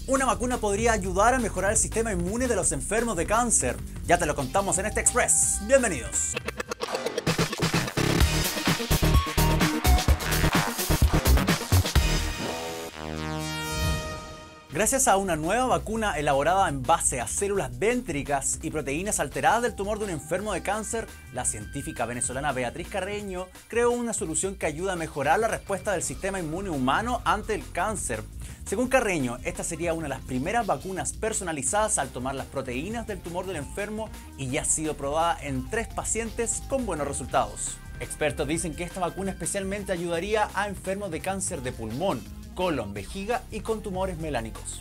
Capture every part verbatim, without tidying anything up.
Una vacuna podría ayudar a mejorar el sistema inmune de los enfermos de cáncer. Ya te lo contamos en este Express. Bienvenidos. Gracias a una nueva vacuna elaborada en base a células dendríticas y proteínas alteradas del tumor de un enfermo de cáncer, la científica venezolana Beatriz Carreño creó una solución que ayuda a mejorar la respuesta del sistema inmune humano ante el cáncer. Según Carreño, esta sería una de las primeras vacunas personalizadas al tomar las proteínas del tumor del enfermo y ya ha sido probada en tres pacientes con buenos resultados. Expertos dicen que esta vacuna especialmente ayudaría a enfermos de cáncer de pulmón, colon, vejiga y con tumores melánicos.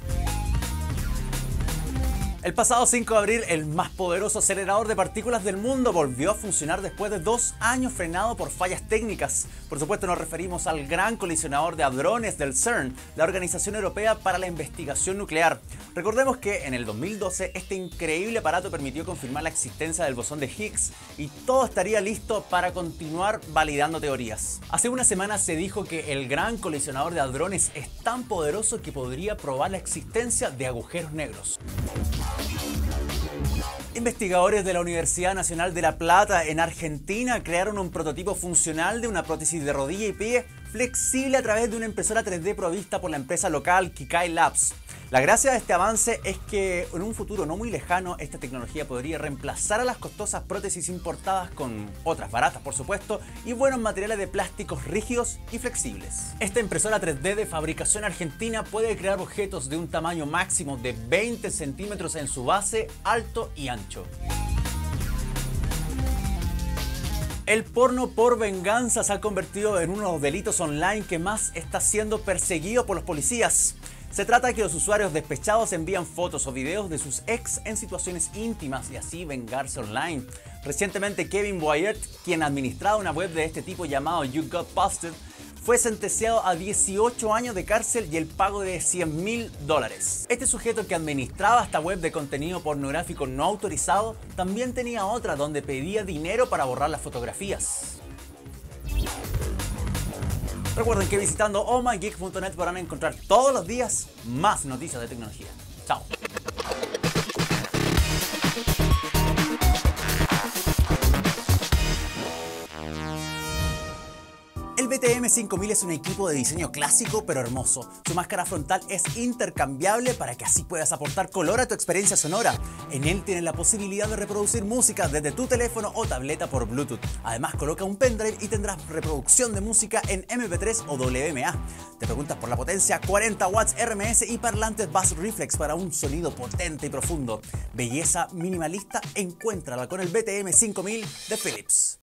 El pasado cinco de abril, el más poderoso acelerador de partículas del mundo volvió a funcionar después de dos años frenado por fallas técnicas. Por supuesto, nos referimos al Gran Colisionador de Hadrones del CERN, la Organización Europea para la Investigación Nuclear. Recordemos que en el dos mil doce este increíble aparato permitió confirmar la existencia del bosón de Higgs y todo estaría listo para continuar validando teorías. Hace una semana se dijo que el Gran Colisionador de Hadrones es tan poderoso que podría probar la existencia de agujeros negros. Investigadores de la Universidad Nacional de La Plata en Argentina crearon un prototipo funcional de una prótesis de rodilla y pie flexible a través de una impresora tres D provista por la empresa local Kikai Labs. La gracia de este avance es que en un futuro no muy lejano esta tecnología podría reemplazar a las costosas prótesis importadas con otras baratas por supuesto y buenos materiales de plásticos rígidos y flexibles. Esta impresora tres D de fabricación argentina puede crear objetos de un tamaño máximo de veinte centímetros en su base, alto y ancho. El porno por venganza se ha convertido en uno de los delitos online que más está siendo perseguido por los policías. Se trata de que los usuarios despechados envían fotos o videos de sus ex en situaciones íntimas y así vengarse online. Recientemente Kevin Boyert, quien administraba una web de este tipo llamado You Got Busted, fue sentenciado a dieciocho años de cárcel y el pago de cien mil dólares. Este sujeto que administraba esta web de contenido pornográfico no autorizado también tenía otra donde pedía dinero para borrar las fotografías. Recuerden que visitando oh my geek punto net podrán encontrar todos los días más noticias de tecnología. Chao. El B T M cinco mil es un equipo de diseño clásico pero hermoso. Su máscara frontal es intercambiable para que así puedas aportar color a tu experiencia sonora. En él tienes la posibilidad de reproducir música desde tu teléfono o tableta por Bluetooth. Además coloca un pendrive y tendrás reproducción de música en eme pe tres o doble eme a. Te preguntas por la potencia: cuarenta watts erre eme ese y parlantes Bass Reflex para un sonido potente y profundo. Belleza minimalista, encuéntrala con el B T M cinco mil de Philips.